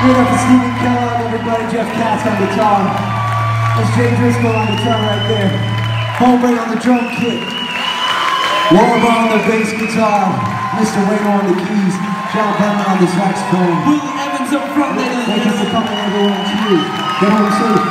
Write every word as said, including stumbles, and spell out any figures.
Give it up for Stephen Kellogg, everybody. Jeff Katz on guitar. That's Jay Driscoll on guitar right there. Holmgren on the drum kit. Warber on the bass guitar. Mister Wayno on the keys. John Berman on the saxophone. Willie Evans up front, ladies and Thank you for coming, everyone. Cheers. Get home safe.